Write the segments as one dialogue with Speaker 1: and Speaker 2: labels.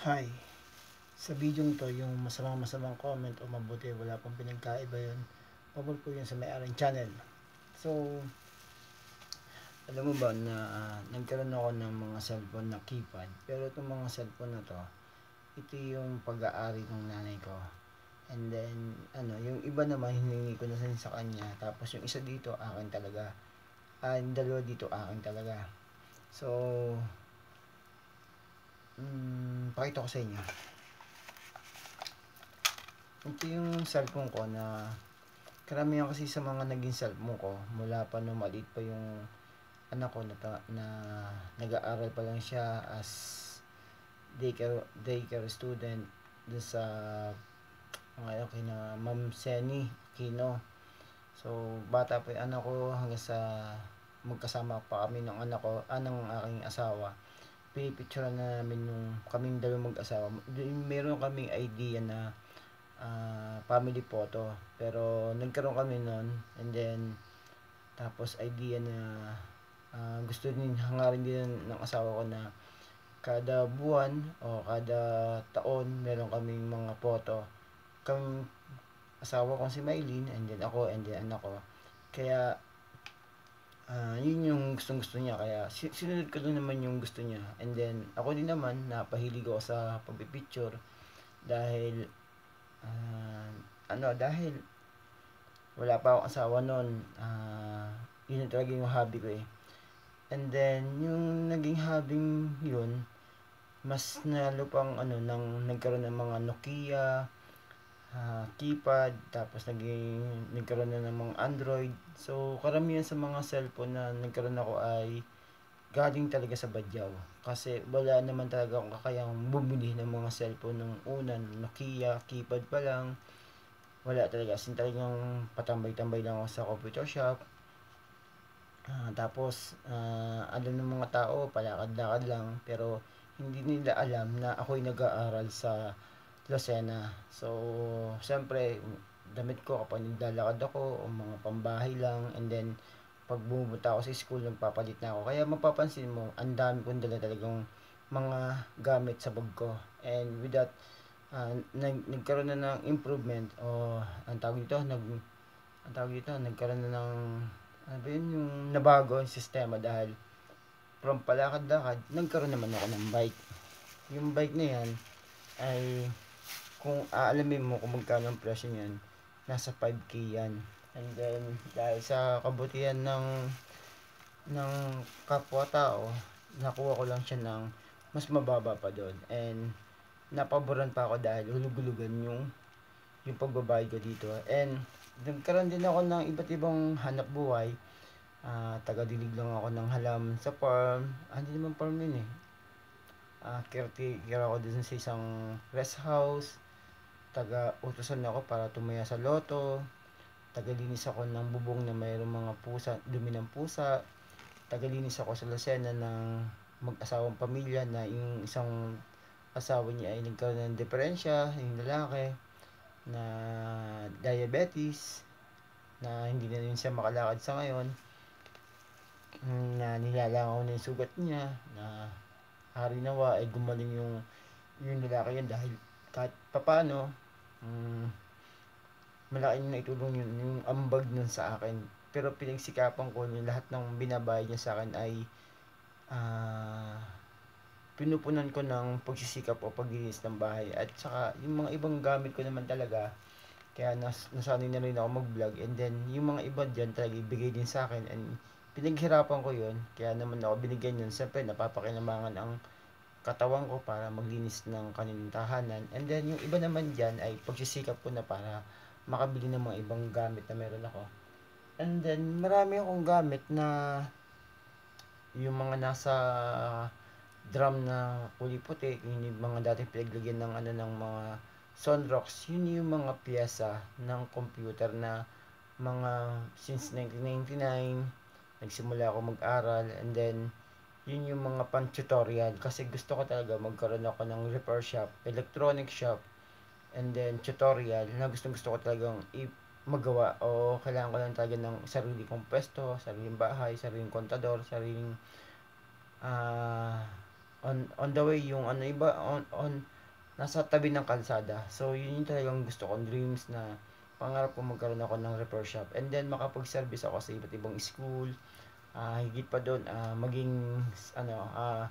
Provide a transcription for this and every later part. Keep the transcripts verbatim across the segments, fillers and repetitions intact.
Speaker 1: Hi, sa video to yung masamang masamang comment o mabuti wala pong pinagkaiba yun, pabor po yun sa may-aring channel. So alam mo ba na uh, nagkaroon ako ng mga cellphone na keypad, pero itong mga cellphone na to, ito yung pag-aari ng nanay ko. And then ano, yung iba naman hiningi ko na sa kanya, tapos yung isa dito akin talaga, ah, yung dalawa dito akin talaga. So mm, pakita ko sa inyo. Ito yung cellphone ko na karamihan kasi sa mga naging cellphone ko mula pa nung maliit pa yung anak ko na, na nag-aaral pa lang siya as daycare, daycare student dun sa mga okay na Ma'am Seni Aquino. So bata pa yung anak ko hanggang sa magkasama pa kami ng anak ko, anang ah, aking asawa. Pinipicture na namin yung kaming dalawang mag-asawa. Meron kaming idea na uh, family photo, pero nagkaroon kami noon, and then tapos idea na uh, gusto din hangarin din ng asawa ko na kada buwan o kada taon meron kaming mga photo, kaming asawa ko si Maylin, and then ako, and then anak ko. Kaya uh, yun yung gustong gusto niya, kaya sinunod ko din naman yung gusto niya. And then ako din naman napahilig ako sa pagpipicture dahil uh, ano dahil wala pa akong asawa noon, uh, yun yung talaga yung hobby ko eh. And then yung naging hobby yun, mas nalo pang ano nang nagkaroon ng mga Nokia uh, keypad, tapos naging nagkaroon na ng mga Android. So karamihan sa mga cellphone na nagkaroon ako ay galing talaga sa badyaw, kasi wala naman talaga akong kakayang bumili ng mga cellphone ng una, Nokia keypad pa lang. Wala talaga, sin talagang patambay-tambay lang ako sa computer shop. Uh, tapos uh, alam ng mga tao palakad-lakad lang, pero hindi nila alam na ako'y nag-aaral sa Lucena. So siyempre damit ko kapag naglalakad ako o mga pambahay lang, and then pag bumupunta ako sa school nagpapalit na ako. Kaya mapapansin mo ang dami kong dala talagang mga gamit sa bag ko. And with that, uh, nag, nagkaroon na ng improvement o ang tawag dito, nag, ang tawag dito, nagkaroon na ng, ano ba yun, yung nabago yung sistema, dahil from palakad-lakad, nagkaroon naman ako ng bike. Yung bike na yan, ay, kung aalamin mo kung magkano ang presyo niyan, nasa five K yan. And then, dahil sa kabutihan ng, ng kapwa-tao, nakuha ko lang siya ng mas mababa pa doon. And, napaboran pa ako dahil hulug-hulugan yung yung pagbabayad ko dito. And nagkaroon din ako ng iba't ibang hanap buhay. Uh, taga-dilig lang ako ng halaman sa farm. Ah, hindi naman farm yun eh. Uh, caretaker ako din sa isang rest house. Taga-utusan ako para tumaya sa loto. Taga-linis ako ng bubong na mayroong mga pusa, dumi ng pusa. Taga-linis ako sa Lucena ng mag-asawang pamilya na yung isang asawa niya ay nagkaroon ng diferensya, yung lalaki na diabetes, na hindi na rin siya makalakad sa ngayon, na nilalangaw na yung sugat niya, na hari nawa ay gumaling yung yung lalaki yun, dahil kahit papano um, malaki na itulong yun, yung ambag nun sa akin. Pero pinagsikapan ko yung lahat ng binabayad niya sa akin ay ah uh, pinupunan ko ng pagsisikap o paglinis ng bahay. At saka yung mga ibang gamit ko naman talaga, kaya nas, nasanay na rin ako mag-vlog. And then yung mga iba dyan talaga ibigay din sa akin, and pinaghirapan ko yun, kaya naman ako binigyan yun. Siyempre napapakinabangan ang katawan ko para maglinis ng kanilang tahanan. And then yung iba naman dyan ay pagsisikap ko na para makabili ng mga ibang gamit na meron ako. And then marami akong gamit na yung mga nasa drum na kulay puti, yun yung mga dating pinaglagyan ng ano ng mga Sonrox. Yun yung mga piyesa ng computer na mga since nineteen ninety-nine nagsimula ako mag-aral. And then yun yung mga pan tutorial, kasi gusto ko talaga magkaroon ako ng repair shop, electronic shop, and then tutorial na gustong gusto ko talagang i- magawa, o kailangan ko lang talaga ng sarili kong pwesto, sariling bahay, sariling kontador, sariling ah uh, on on the way yung ano iba on on nasa tabi ng kalsada. So, yun yung talagang gusto kong dreams na pangarap ko magkaroon ako ng repair shop. And then, makapag-service ako sa iba't ibang school. Uh, higit pa doon, uh, maging, ano, uh,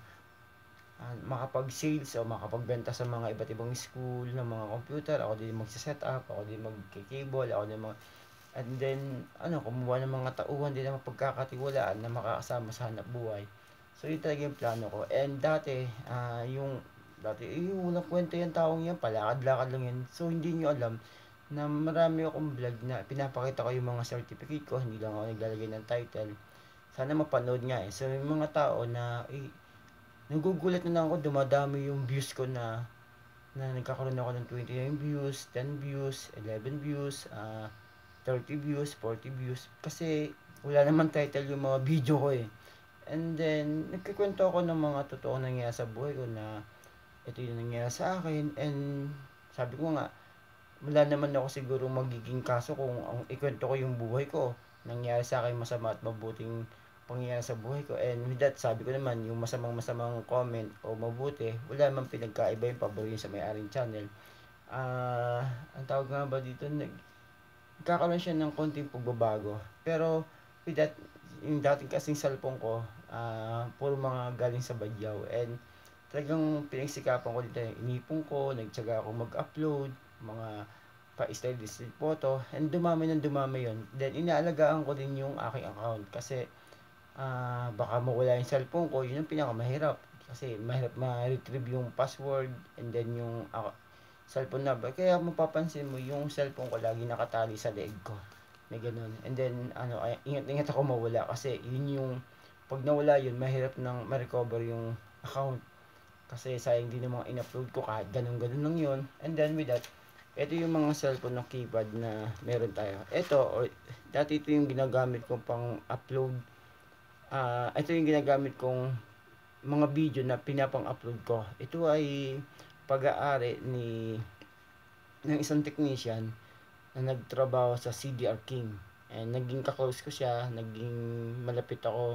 Speaker 1: uh, makapag-sales o makapagbenta sa mga iba't ibang school ng mga computer. Ako din magsa-set up, ako din mag-cable, ako din mag and then ano kumuha ng mga tauhan din na mapagkakatiwalaan na makakasama sa hanap buhay. So yun talaga yung plano ko. And dati uh, yung dati eh, yung unang kwento yung taong yan palakad-lakad lang yan. So hindi nyo alam na marami akong vlog na pinapakita ko yung mga certificate ko, hindi lang ako naglalagay ng title. Sana mapanood nga eh. So yung mga tao na eh, nagugulat na lang ako, dumadami yung views ko na na nagkakaroon ako ng twenty-nine views, ten views, eleven views, uh, thirty views, forty views. Kasi wala naman title yung mga video ko eh. And then, nagkikwento ako ng mga totoo nangyayari sa buhay ko na ito yung nangyayari sa akin. And sabi ko nga, wala naman ako siguro magiging kaso kung ang ikwento ko yung buhay ko. Nangyayari sa akin masama at mabuting pangyayari sa buhay ko. And with that, sabi ko naman, yung masamang-masamang comment o mabuti, wala naman pinagkaiba yung pabor yun sa may-aring channel. Ah, uh, ang tawag nga ba dito, nag kakaroon siya ng konting pagbabago. Pero with that, yung dating kasing cellphone ko, uh, puro mga galing sa Badyaw. And talagang pinagsikapan ko dito, inipon ko, nagtsaga ako mag-upload, mga pa-style district photo, and dumami ng dumami yon. Then inaalagaan ko din yung aking account kasi uh, baka mawala yung cellphone ko, yun yung pinakamahirap. Kasi mahirap ma-retrieve yung password and then yung uh, cellphone number. Kaya mapapansin mo yung cellphone ko lagi nakatali sa leeg ko. May ganun. And then, ano, ay, ingat-ingat ako mawala kasi yun yung, pag nawala yun, mahirap nang ma-recover yung account. Kasi sayang din yung mga in-upload ko kahit ganun-ganun lang yun. And then with that, ito yung mga cellphone ng keypad na meron tayo. Ito, or, dati ito yung ginagamit kong pang upload. Uh, ito yung ginagamit kong mga video na pinapang-upload ko. Ito ay pag-aari ni ng isang technician na nagtrabaho sa C D R King. And naging ka-close ko siya, naging malapit ako.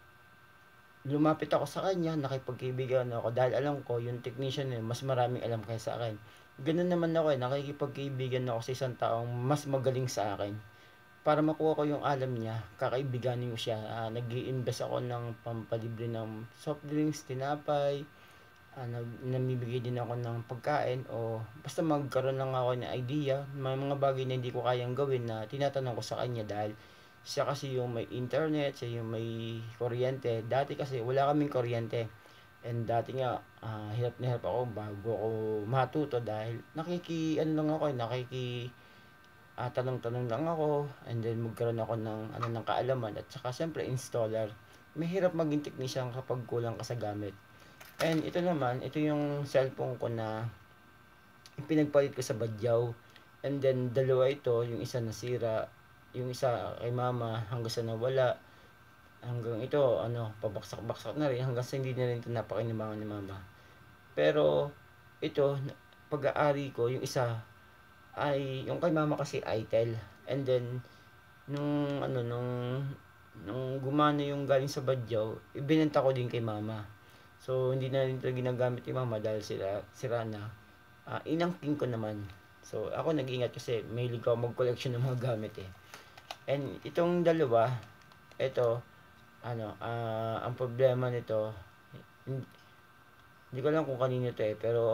Speaker 1: Lumapit ako sa kanya, nakipagkaibigan ako dahil alam ko yung technician niya mas maraming alam kaysa sa akin. Ganun naman ako eh, nakikipagkaibigan ako sa isang taong mas magaling sa akin. Para makuha ko yung alam niya, kakaibiganin ko siya. Uh, nag-i-invest ako ng pampalibre ng soft drinks, tinapay, uh, namibigay din ako ng pagkain o basta magkaroon lang ako ng idea, may mga bagay na hindi ko kayang gawin na tinatanong ko sa kanya dahil siya kasi yung may internet, siya yung may kuryente. Dati kasi wala kaming kuryente. And dati nga, uh, hirap na hirap ako bago ako matuto dahil nakiki, ano lang ako, nakiki, uh, tanong-tanong lang ako. And then magkaroon ako ng, ano, ng kaalaman. At saka siyempre installer. Mahirap maging technician kapag kulang ka sa gamit. And ito naman, ito yung cellphone ko na pinagpalit ko sa Badyaw. And then dalawa ito, yung isa nasira, yung isa kay mama hanggang sa nawala. Hanggang ito, ano, pabaksak-baksak na rin hanggang sa hindi na rin ito napakinabangan ni mama. Pero ito, pag-aari ko, yung isa ay, yung kay mama kasi Itel. And then, nung ano, nung, nung gumana yung galing sa Badyaw, ibinenta ko din kay mama. So, hindi na rin ito ginagamit ni mama dahil sila, sira na. Uh, inangking ko naman. So, ako nag-iingat kasi may ligaw mag-collection ng mga gamit eh. And itong dalawa, ito, ano, uh, ang problema nito, hindi, hindi ko alam kung kanino ito eh, pero,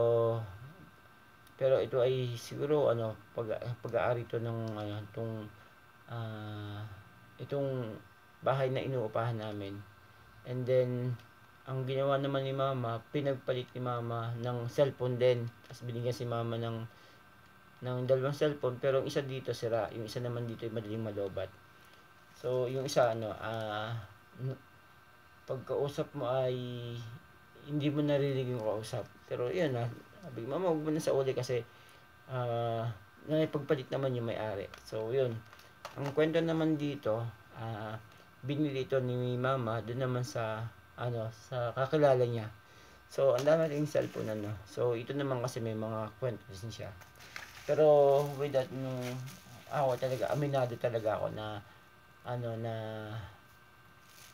Speaker 1: pero ito ay siguro, ano, pag, pag-aari ito ng, ano, itong, uh, itong bahay na inuupahan namin. And then, ang ginawa naman ni mama, pinagpalit ni mama ng cellphone din. Tapos binigyan si mama ng, ng dalawang cellphone, pero yung isa dito sira, yung isa naman dito ay madaling malobat. So, yung isa, ano, ah, uh, pagkausap mo ay hindi mo naririnig yung kausap. Pero yun na, sabi, mama, huwag mo na sa uli kasi uh, naipagpalit naman yung may-ari. So, yun. Ang kwento naman dito, uh, binili ito ni mama doon naman sa, ano, sa kakilala niya. So, ang dami rin cellphone, ano. So, ito naman kasi may mga kwento din siya. Pero, with that, nung ako talaga, aminado talaga ako na, ano, na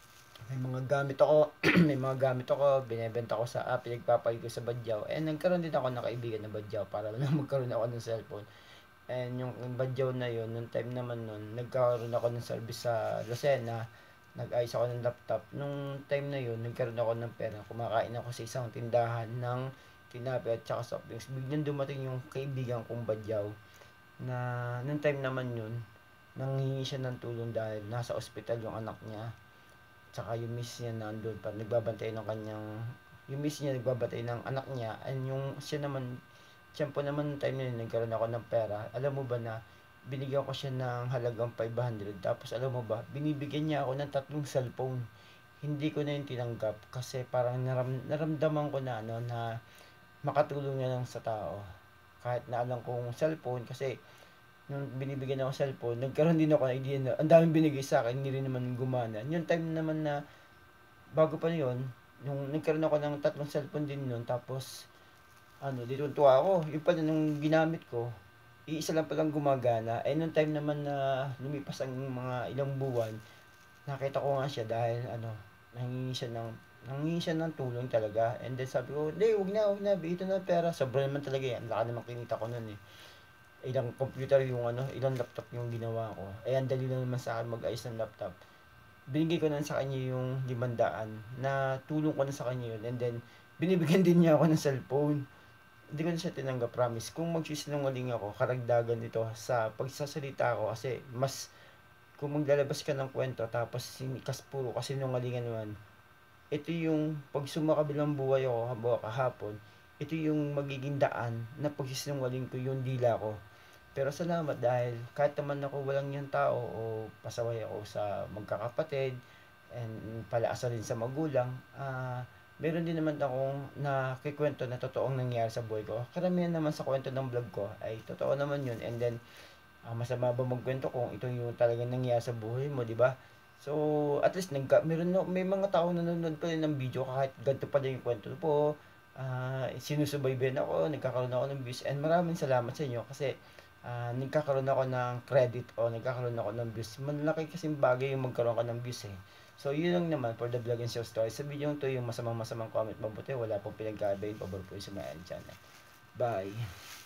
Speaker 1: may mga gamit ako, may mga gamit ako, binebenta ko sa app, pinagpapalit ko sa Badyaw. And nagkaroon din ako ng kaibigan na Badyaw para lang magkaroon ako ng cellphone. And yung Badyaw na yun, nung time naman nun, nagkaroon ako ng service sa Lucena, nag-ayos ako ng laptop. Nung time na yun, nagkaroon ako ng pera. Kumakain ako sa isang tindahan ng tinapay at saka soft drinks. Biglang dumating yung kaibigan kong Badyaw na nung time naman yun, nanghingi siya ng tulong dahil nasa ospital yung anak niya. Tsaka yung miss niya nandun pa, nagbabantay ng kanyang, yung miss niya nagbabantay ng anak niya, and yung siya naman, siya po naman time na yun, nagkaroon ako ng pera. Alam mo ba na, binigyan ko siya ng halagang five hundred, tapos alam mo ba, binibigyan niya ako ng tatlong cellphone. Hindi ko na yung tinanggap, kasi parang naram, naramdaman ko na, ano, na makatulong na lang sa tao. Kahit na alam kong cellphone, kasi nung binibigyan ako cellphone, nagkaroon din ako ng idea na ang daming binigay sa akin, hindi rin naman gumana. Yung time naman na bago pa yun, nung nagkaroon ako ng tatlong cellphone din nun, tapos ano, dito tuwa ako. Yung pala nung ginamit ko, iisa lang palang gumagana. Eh nung time naman na lumipas ang mga ilang buwan, nakita ko nga siya dahil ano, nangingi siya ng nangingi siya ng tulong talaga. And then sabi ko, hindi, wag na, wag na, bigyan na pera. Sobra naman talaga yan. Laka naman kinita ko nun eh. Ilang computer yung ano, ilang laptop yung ginawa ko. Eh, ang dali lang naman sa akin mag-ayos ng laptop. Binigay ko na sa kanya yung limandaan na tulong ko na sa kanya yun. And then, binibigyan din niya ako ng cellphone. Hindi ko na siya tinanggap, promise. Kung magsisinungaling ako, karagdagan dito sa pagsasalita ko kasi mas kung maglalabas ka ng kwento tapos sinikas puro kasi nungalingan naman, ito yung pag sumakabilang buhay ako halimbawa kahapon, ito yung magiging daan na pagsisinungaling ko yung dila ko. Pero salamat dahil kahit naman ako walang yung tao o pasaway ako sa magkakapatid and palaasa din sa magulang, ah, meron din naman akong nakikwento na totoong nangyari sa buhay ko. Karamihan naman sa kwento ng vlog ko ay totoo naman yun. And then, ah, masama ba magkwento kung ito yung talagang nangyari sa buhay mo, di ba? So, at least nagka, meron no, may mga tao nanonood pa rin ng video kahit ganito pa din yung kwento po. Ah, sinusubaybayan ako, nagkakaroon ako ng views, and maraming salamat sa inyo kasi ah, nagkakaroon ako ng credit o nagkakaroon ako ng views. Malaki kasing bagay yung magkaroon ka ng views eh. So, yun lang naman for the vlog and show story. Sa video to yung masamang masamang comment mabuti, wala pong pinagkaiba yung pabor po yung sa my channel. Bye!